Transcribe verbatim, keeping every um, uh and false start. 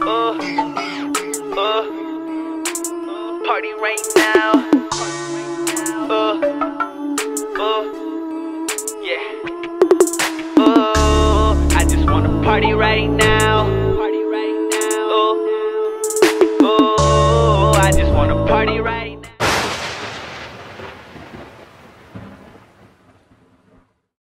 Uh, uh, party right now. Uh, uh, yeah. Uh, I just wanna party right now.